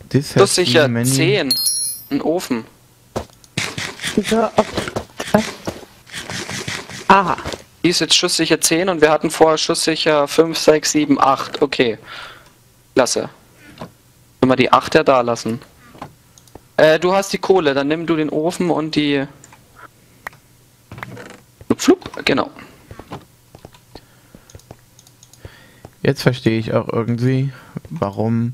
Das Das ist sicher 10. Ein Ofen. Ja, was? Aha. Die ist jetzt schusssicher 10 und wir hatten vorher schusssicher 5, 6, 7, 8. Okay. Klasse. Können wir die 8 ja da lassen. Du hast die Kohle, dann nimm du den Ofen und die... Flup, genau. Jetzt verstehe ich auch irgendwie, warum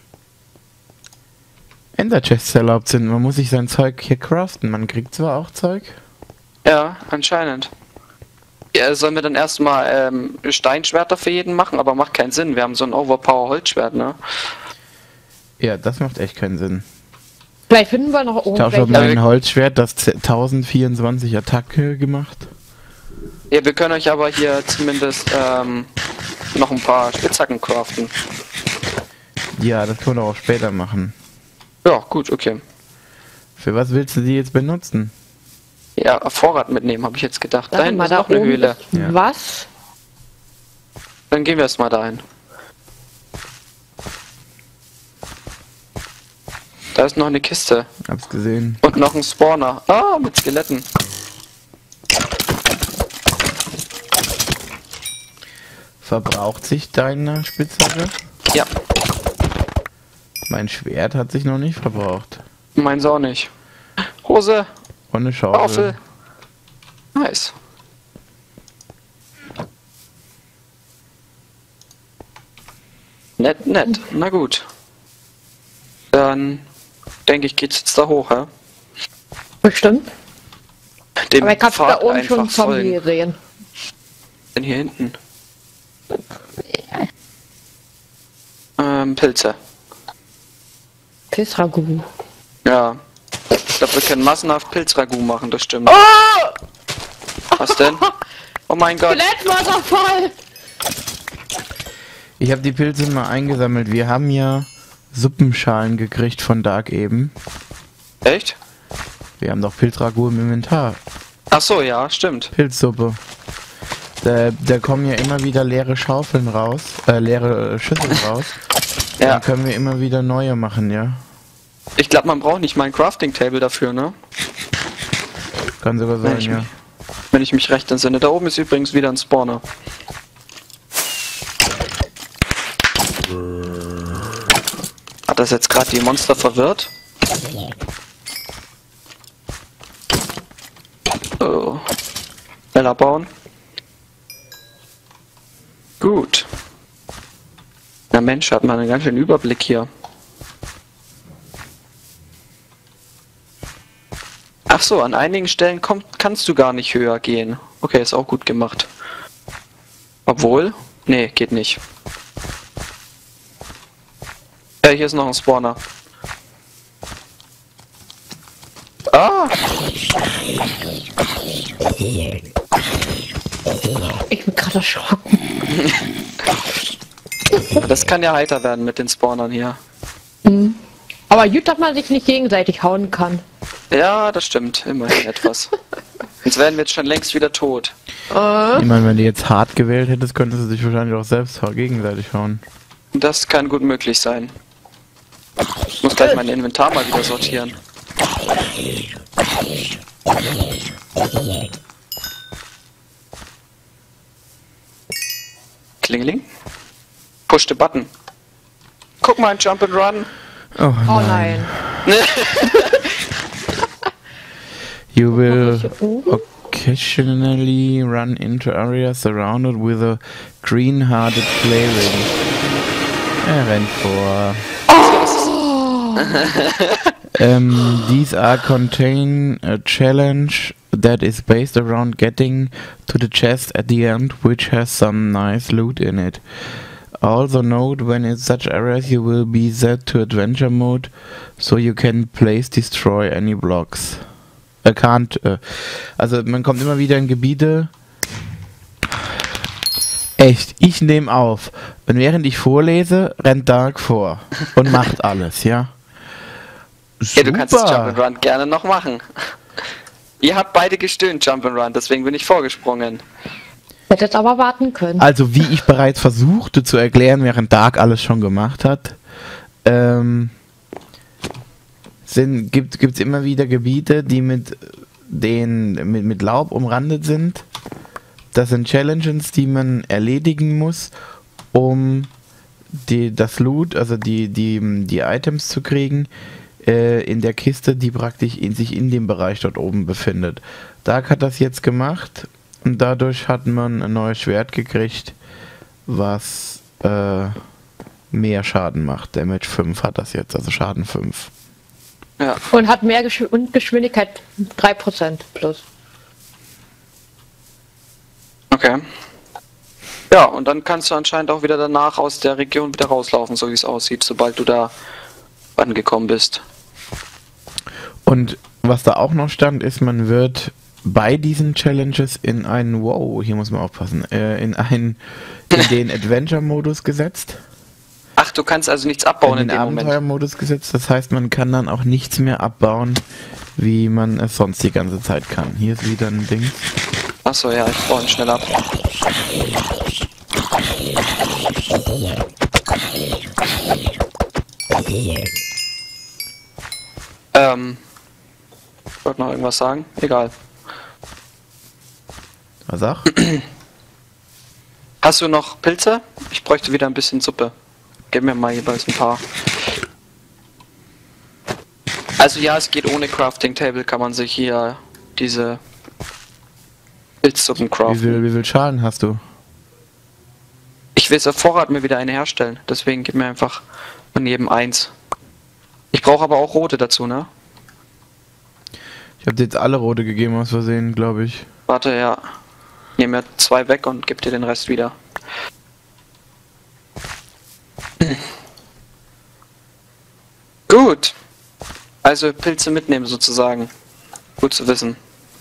Ender-Chests erlaubt sind. Man muss sich sein Zeug hier craften. Man kriegt zwar auch Zeug. Ja, anscheinend. Ja, sollen wir dann erstmal Steinschwerter für jeden machen, aber macht keinen Sinn. Wir haben so ein Overpower-Holzschwert, ne? Ja, das macht echt keinen Sinn. Vielleicht finden wir noch Ich tausche auf irgendwelche. mein Holzschwert, das 1024 Attacke gemacht. Ja, wir können euch aber hier zumindest noch ein paar Spitzhacken craften. Ja, das können wir auch später machen. Ja, gut, okay. Für was willst du die jetzt benutzen? Ja, Vorrat mitnehmen, habe ich jetzt gedacht. Da Warte hinten mal, ist da noch eine oben Höhle. ist Ja. was? Dann gehen wir erstmal dahin. Da ist noch eine Kiste. Hab's gesehen. Und noch ein Spawner. Ah, mit Skeletten. Verbraucht sich deine Spitzhacke? Ja, Mein Schwert hat sich noch nicht verbraucht. meins auch nicht. Hose, Und eine Schaufel. Schaufel. Nice. Nett, nett. Na gut. Dann denke ich, geht's jetzt da hoch, hä? Bestimmt. Dem Aber ich hab da Pfad oben einfach schon Zombie folgen. gesehen. Denn hier hinten. Pilze. Pilzragout. Ja. Ich glaube, wir können massenhaft Pilzragout machen, das stimmt. Oh! Was denn? Oh mein Gott. Skelettwasserfall! Ich habe die Pilze mal eingesammelt. Wir haben ja Suppenschalen gekriegt von Dark eben. Echt? Wir haben doch Pilzragout im Inventar. Ach so, ja, stimmt. Pilzsuppe. Da kommen ja immer wieder leere Schaufeln raus, leere Schüsseln raus. Ja. Dann können wir immer wieder neue machen, ja. Ich glaube, man braucht nicht mal ein Crafting Table dafür, ne? Kann sogar sein, ich ja. mich- Wenn ich mich recht entsinne. Da oben ist übrigens wieder ein Spawner. Hat das jetzt gerade die Monster verwirrt? Oh. Schneller bauen. Gut. Na Mensch, hat man einen ganz schönen Überblick hier. Ach so, an einigen Stellen kannst du gar nicht höher gehen. Okay, ist auch gut gemacht. Obwohl? Nee, geht nicht. Hier ist noch ein Spawner. Ah! Ich bin gerade erschrocken. Das kann ja heiter werden mit den Spawnern hier. Aber gut, dass man sich nicht gegenseitig hauen kann. Ja, das stimmt. Immerhin etwas. Sonst wären wir jetzt schon längst wieder tot. Ich meine, wenn du jetzt hart gewählt hättest, könntest du dich wahrscheinlich auch selbst gegenseitig hauen. Das kann gut möglich sein. Ich muss gleich mein Inventar mal wieder sortieren. Klingeling. Push the button. Guck mal, ein Jump and Run. Oh Oh nein. nein. You will Oh. occasionally run into areas surrounded with a green-hearted clay ring. Er rennt vor. These are contain a challenge that is based around getting to the chest at the end, which has some nice loot in it. Also note, when in such areas you will be set to adventure mode, so you can place destroy any blocks. Also man kommt immer wieder in Gebiete. Echt, ich nehme auf. Und während ich vorlese, rennt Dark vor und macht alles, ja. Ja, du kannst das Jump and Run gerne noch machen. Ihr habt beide gestöhnt, Jump and Run, deswegen bin ich vorgesprungen. Hättet aber warten können. Also wie ich bereits versuchte zu erklären, während Dark alles schon gemacht hat, gibt's immer wieder Gebiete, die mit Laub umrandet sind. Das sind Challenges, die man erledigen muss, um das Loot, also die Items zu kriegen, in der Kiste, die praktisch sich in dem Bereich dort oben befindet. Dark hat das jetzt gemacht und dadurch hat man ein neues Schwert gekriegt, was mehr Schaden macht. Damage 5 hat das jetzt, also Schaden 5. Ja. Und hat mehr Geschwindigkeit 3% plus. Okay. Ja, und dann kannst du anscheinend auch wieder danach aus der Region wieder rauslaufen, so wie es aussieht, sobald du da angekommen bist. Und was da auch noch stand, ist, man wird bei diesen Challenges in einen, hier muss man aufpassen, in den Adventure-Modus gesetzt. Ach, du kannst also nichts abbauen in den dem Moment. Abenteuermodus gesetzt, das heißt, man kann dann auch nichts mehr abbauen, wie man es sonst die ganze Zeit kann. Hier ist wieder ein Ding. Achso, ja, ich baue ihn schnell ab. Ich wollte noch irgendwas sagen. Egal. Was sag? Hast du noch Pilze? Ich bräuchte wieder ein bisschen Suppe. Gib mir mal jeweils ein paar. Also ja, es geht ohne Crafting Table, kann man sich hier diese Pilzsuppen craften. Wie viel Schalen hast du? Ich will auf Vorrat mir wieder eine herstellen, deswegen gib mir einfach von jedem eins. Ich brauche aber auch rote dazu, ne? Ich habe dir jetzt alle rote gegeben aus Versehen, glaube ich. Warte, ja. Nehm mir 2 weg und gib dir den Rest wieder. Gut. Also Pilze mitnehmen sozusagen. Gut zu wissen.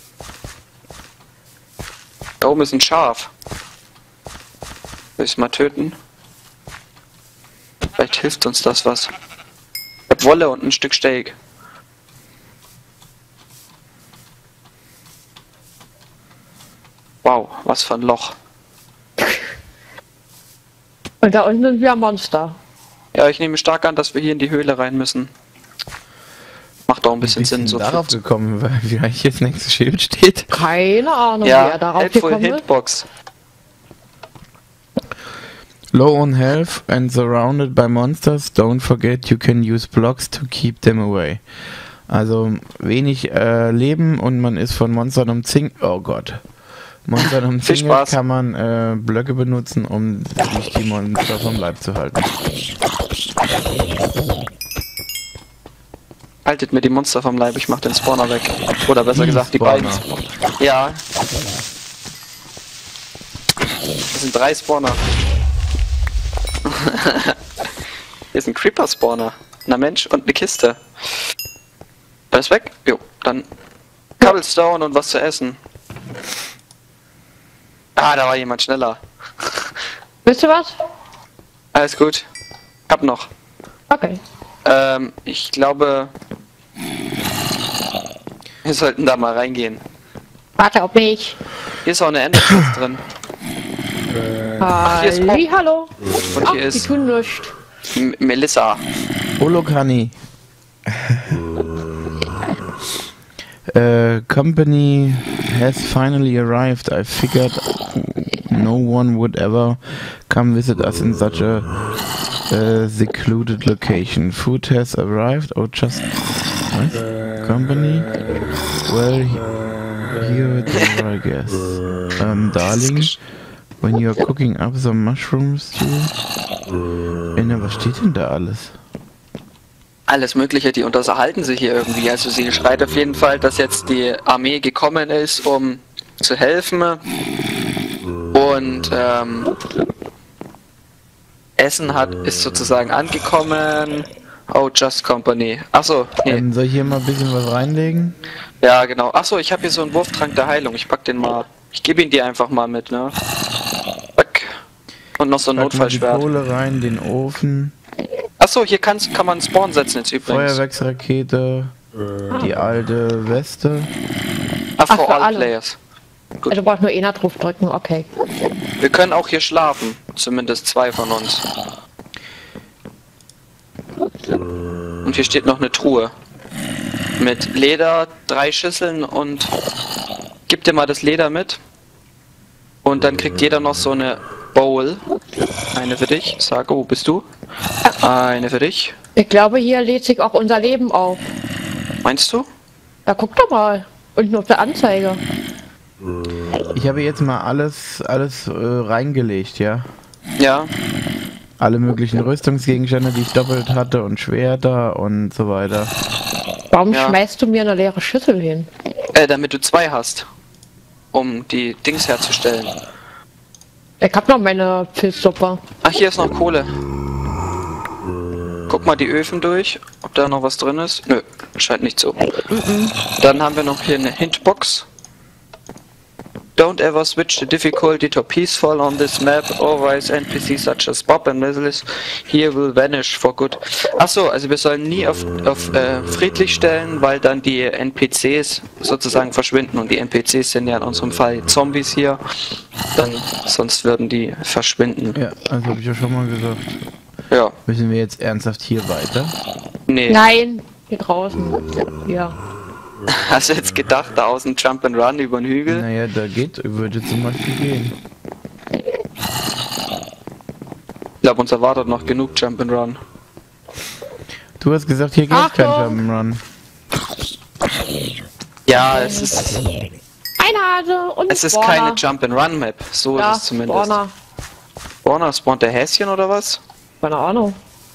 Da oben ist ein Schaf. Will ich mal töten? Vielleicht hilft uns das was. Ich hab Wolle und ein Stück Steak. Wow, was für ein Loch. Und da unten sind wir Monster. Ja, ich nehme stark an, dass wir hier in die Höhle rein müssen. Macht auch ein bisschen Sinn, so darauf viel. gekommen, weil wie eigentlich das nächste Schild steht. Keine Ahnung, Ja, wer darauf Helpful gekommen ist. Hitbox. Low on health and surrounded by monsters, don't forget you can use blocks to keep them away. Also wenig Leben und man ist von Monstern umzingelt. Oh Gott. Monstern umzingelt Spaß. kann man Blöcke benutzen, um sich die Monster vom Leib zu halten. Haltet mir die Monster vom Leib, ich mach den Spawner weg. Oder besser Die gesagt, die Spawner. beiden. Ja. Das sind 3 Spawner. Hier ist ein Creeper-Spawner. Na Mensch, und eine Kiste. Alles weg? Jo, dann Cobblestone und was zu essen. Ah, da war jemand schneller. Wisst ihr was? Alles gut. Hab noch. Okay. Ich glaube, wir sollten da mal reingehen. Warte auf mich. Hier ist auch eine Enderchest drin. hier ist Bob. Hallo. Und Ach, hier die ist tun nichts. Melissa. Olokani. Company has finally arrived. I figured no one would ever come visit us in such a secluded location. Food has arrived. Oh, just nice. Company. Well, here they are, I guess. Darling, when you are cooking up some mushrooms, was steht denn da alles? Alles Mögliche, die unterhalten sich hier irgendwie. Also sie schreit auf jeden Fall, dass jetzt die Armee gekommen ist, um zu helfen. Und Essen ist sozusagen angekommen. Oh, Just Company. Achso, nee. Soll ich hier mal ein bisschen was reinlegen? Ja, genau. Achso, ich habe hier so einen Wurftrank der Heilung. Ich pack den mal. Ich gebe ihn dir einfach mal mit, ne? Zack. Und noch so ein Pack mal Notfallschwert. die Kohle rein, den Ofen, Achso, hier kann man Spawn setzen jetzt übrigens. Feuerwerksrakete, die alte Weste. Ah, Ach, for für all alle. players. Gut. Also braucht nur einer drauf drücken, okay. Wir können auch hier schlafen. Zumindest 2 von uns. Und hier steht noch eine Truhe. Mit Leder, 3 Schüsseln und gib dir mal das Leder mit. Und dann kriegt jeder noch so eine Bowl. Eine für dich. Sag, wo bist du? Eine für dich. Ich glaube, hier lädt sich auch unser Leben auf. Meinst du? Ja, guck doch mal. Unten auf der Anzeige. Ich habe jetzt mal alles reingelegt, ja. Ja. Alle möglichen Rüstungsgegenstände, die ich doppelt hatte und Schwerter und so weiter. Warum Ja. schmeißt du mir eine leere Schüssel hin? Damit du 2 hast. Um die Dings herzustellen. Ich hab noch meine Pilzsuppe. Ach, hier ist noch Kohle. Guck mal die Öfen durch, ob da noch was drin ist. Nö, scheint nicht so. Dann haben wir noch hier eine Hintbox. Don't ever switch the difficulty to peaceful on this map, otherwise NPCs such as Bob and Leslie here will vanish for good. Achso, also wir sollen nie auf friedlich stellen, weil dann die NPCs sozusagen verschwinden und die NPCs sind ja in unserem Fall Zombies hier. Dann, sonst würden die verschwinden. Ja, also habe ich ja schon mal gesagt. Ja, Müssen wir jetzt ernsthaft hier weiter? nee. Nein, hier draußen. Ja. Hast du jetzt gedacht, da außen Jump and Run über den Hügel? Naja, würde zum Beispiel gehen. Ich glaube, uns erwartet noch genug Jump and Run. Du hast gesagt, hier gibt kein Achtung! Jump'n'Run. Ja, es ist Ein Hase und ein keine Spawner. Jump and Run Map. So Ja, ist es zumindest. Spawner. Spawner, spawnt der Häschen oder was? Keine Ahnung.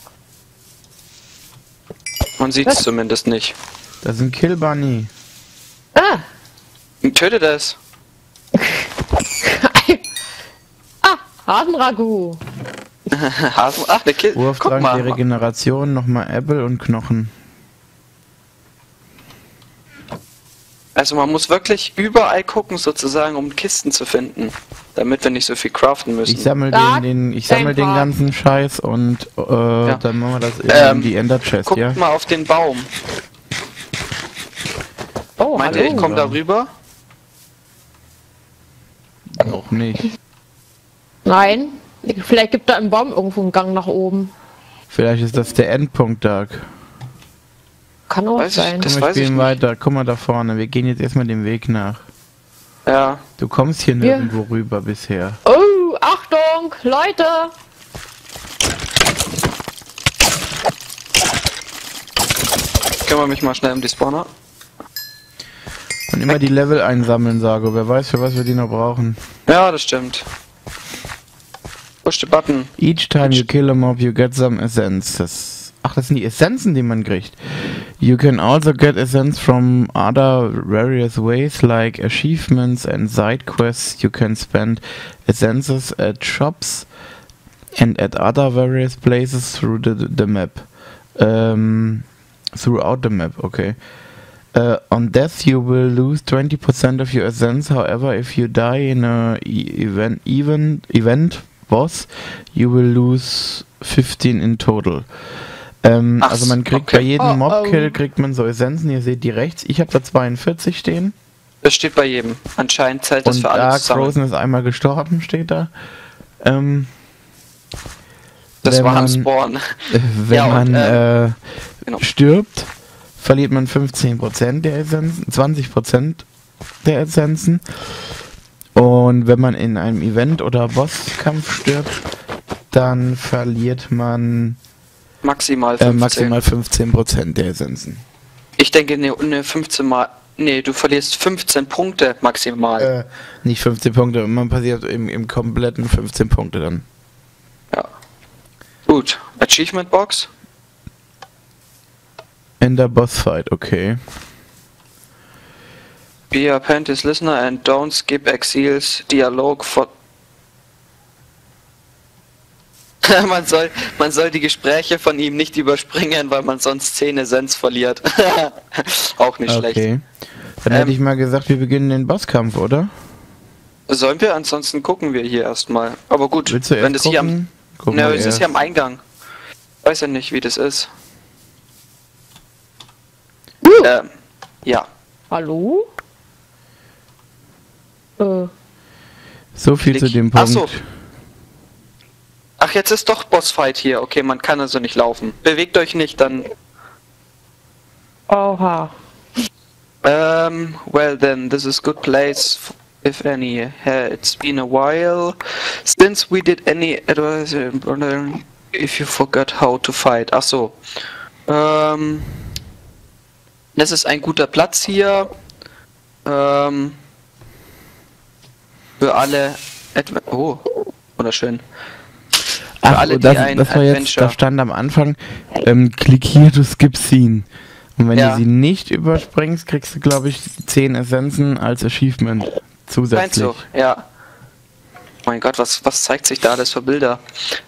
Man sieht es zumindest nicht. Das ist ein Kill Bunny. Ah. Tötet es. Hasenragout. Hasen. Ach, der Kill. Guck Wurftrank mal. der Regeneration, nochmal Apple und Knochen. Also man muss wirklich überall gucken sozusagen, um Kisten zu finden. Damit wir nicht so viel craften müssen. Ich sammle Da, ich sammle den Part. ganzen Scheiß und dann machen wir das in die Ender Chest, Guckt ja? mal auf den Baum. Oh, Meint ihr, ich hallo. komme da rüber? Noch nicht. Nein. Vielleicht gibt da im Baum irgendwo einen Gang nach oben. Vielleicht ist das der Endpunkt, Doug. Kann auch Weiß ich, sein. das Komm, wir weiß ich spielen nicht. weiter. Guck mal da vorne. Wir gehen jetzt erstmal dem Weg nach. Ja. Du kommst hier Ja. nirgendwo rüber bisher. Oh, Achtung, Leute. Ich kümmere mich mal schnell um die Spawner. Und immer die Level einsammeln, Sago. Wer weiß, für was wir die noch brauchen. Ja, das stimmt. Push the button. Each time you kill a mob, you get some essences. Ach, das sind die Essenzen, die man kriegt. You can also get essence from other various ways, like achievements and side quests. You can spend essences at shops and at other various places through the map. Throughout the map, okay. On death, you will lose 20% of your essence. However, if you die in a event boss, you will lose 15 in total. Ach, Also man kriegt okay. bei jedem Oh, Mob-Kill kriegt man so Essenzen. Ihr seht die rechts. Ich habe da 42 stehen. Das steht bei jedem. Anscheinend zählt das Und für alle Dark zusammen. Frozen ist einmal gestorben, steht da. Das wenn war am man- Spawn. Wenn Ja, und, man genau. stirbt, verliert man 15% der Essenzen, 20% der Essenzen. Und wenn man in einem Event oder Bosskampf stirbt, dann verliert man Maximal 15. maximal 15% der Essenzen. Ich denke, ne 15 mal. Nee, du verlierst 15 Punkte maximal. Nicht 15 Punkte, man passiert im kompletten 15 Punkte dann. Ja. Gut. Achievement Box. In der Bossfight, okay. Be a Pantis Listener and don't skip Exils Dialog for. man soll die Gespräche von ihm nicht überspringen, weil man sonst 10 Essenz verliert. Auch nicht schlecht. Okay. Dann hätte ich mal gesagt, wir beginnen den Bosskampf, oder? Sollen wir? Ansonsten gucken wir hier erstmal. Aber gut, Willst du erst wenn das hier am. gucken? Gucken Ne, wir es ist erst. hier am Eingang. Weiß ja nicht, wie das ist. Ja. Hallo? So viel zu dem Punkt. Ach so. Ach, jetzt ist doch Bossfight hier. Okay, man kann also nicht laufen. Bewegt euch nicht, dann. Oha. Well then, this is good place if any. It's been a while since we did any advice. If you forgot how to fight. Ach so. Das ist ein guter Platz hier. Für alle. Oh, wunderschön. Für Ach, alle, die das ein war jetzt, Adventure. da stand am Anfang, klick hier to skip scene. Und wenn Ja. du sie nicht überspringst, kriegst du, glaube ich, 10 Essenzen als Achievement Meinst zusätzlich. du? Ja. Mein Gott, was zeigt sich da alles für Bilder?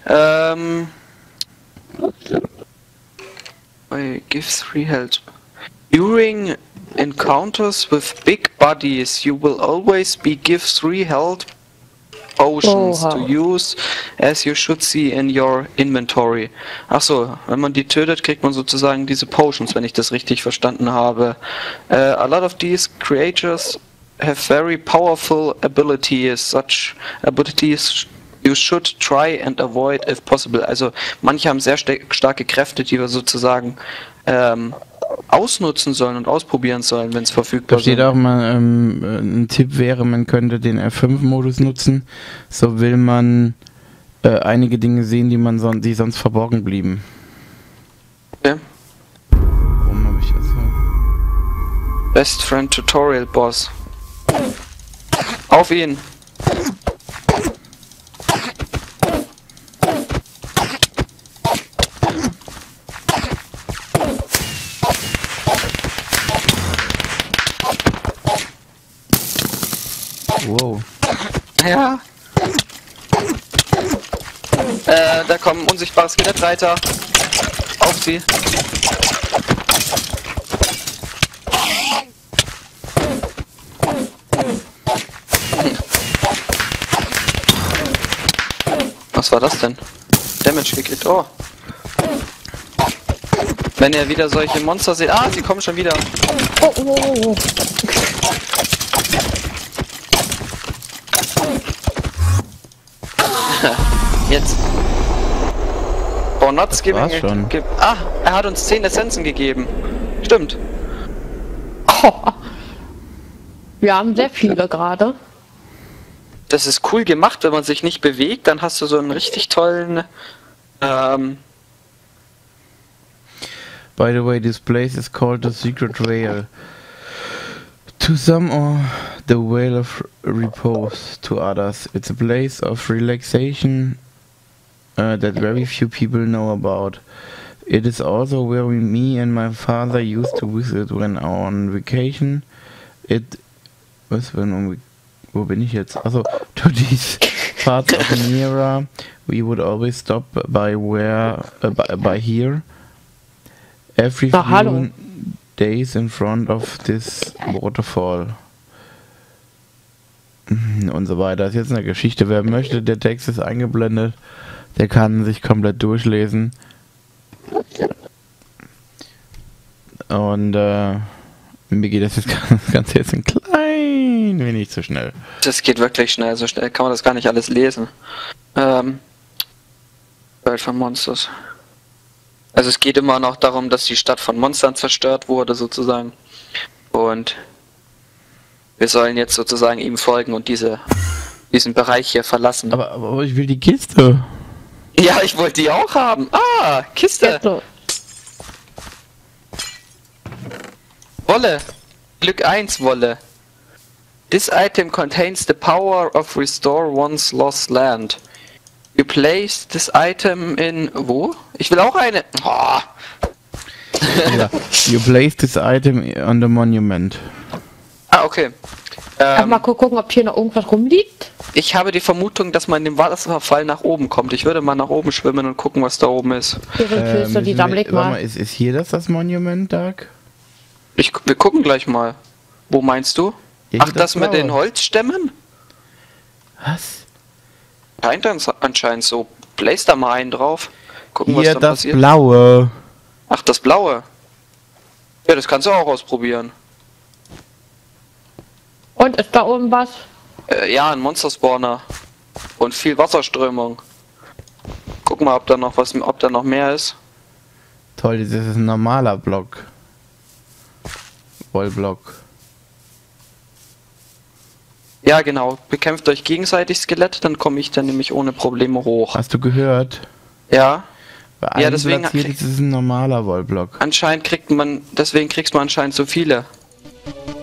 Give 3 health. During encounters with big bodies, you will always be give 3 health potions to use, as you should see in your inventory. Achso, wenn man die tötet, kriegt man sozusagen diese Potions, wenn ich das richtig verstanden habe. A lot of these creatures have very powerful abilities. Such abilities you should try and avoid if possible. Also manche haben sehr starke Kräfte, die wir sozusagen ausnutzen sollen und ausprobieren sollen, wenn es verfügbar Da steht sind. auch mal, ein Tipp wäre, man könnte den F5-Modus nutzen, so will man einige Dinge sehen, die sonst verborgen blieben. Okay. Warum habe ich das so? Best Friend Tutorial Boss. Auf ihn! Wow. Ja. Da kommen unsichtbare Skelettreiter. Auf sie. Was war das denn? Damage gekriegt. Oh. Wenn ihr wieder solche Monster seht. Ah, sie kommen schon wieder. Oh. Jetzt. For not giving war's schon. Er hat uns 10 Essenzen gegeben. Stimmt. Wir haben sehr viele gerade. Das ist cool gemacht, wenn man sich nicht bewegt, dann hast du so einen richtig tollen By the way, this place is called the Secret Vale. To some, or the Vale of Repose to others. It's a place of relaxation that very few people know about. It is also where me and my father used to visit when on vacation. Wo bin ich jetzt? Also, to these parts of Nera, we would always stop by here. Every Na, hallo. few days in front of this waterfall. Und so weiter. Das ist jetzt eine Geschichte. Wer möchte, der Text ist eingeblendet. Der kann sich komplett durchlesen. Und mir geht das Ganze jetzt ein klein wenig zu schnell. Das geht wirklich schnell, so schnell kann man das gar nicht alles lesen. Welt von Monsters. Also es geht immer noch darum, dass die Stadt von Monstern zerstört wurde sozusagen. Und wir sollen jetzt sozusagen ihm folgen und diesen Bereich hier verlassen. Aber ich will die Kiste. Ja, ich wollte die auch haben. Ah, Kiste. Wolle. Glück 1 Wolle. This item contains the power of restore one's lost land. You place this item in... Wo? Ich will auch eine... Oh. Ja. You place this item on the monument. Ah, okay. Mal gucken, ob hier noch irgendwas rumliegt. Ich habe die Vermutung, dass man in dem Wasserfall nach oben kommt. Ich würde mal nach oben schwimmen und gucken, was da oben ist. Hier sind Pilze, die sammle ich warte mal. Ist hier das Monument, Dark? Wir gucken gleich mal. Wo meinst du? Ja, Ach, hier das mit Blaue. den Holzstämmen? Was? Scheint dann anscheinend so. Place da mal einen drauf. Gucken, was Hier dann das passiert. Blaue. Ach, das Blaue. Ja, das kannst du auch ausprobieren. Und ist da oben was? Ja, ein Monster-Spawner. Und viel Wasserströmung. Guck mal, ob da noch mehr ist. Toll, das ist ein normaler Block. Wollblock. Ja, genau. Bekämpft euch gegenseitig Skelett, dann komme ich dann nämlich ohne Probleme hoch. Hast du gehört? Ja. Bei Ja, einem deswegen platziert ist es ein normaler Wallblock. Anscheinend deswegen kriegst du anscheinend so viele.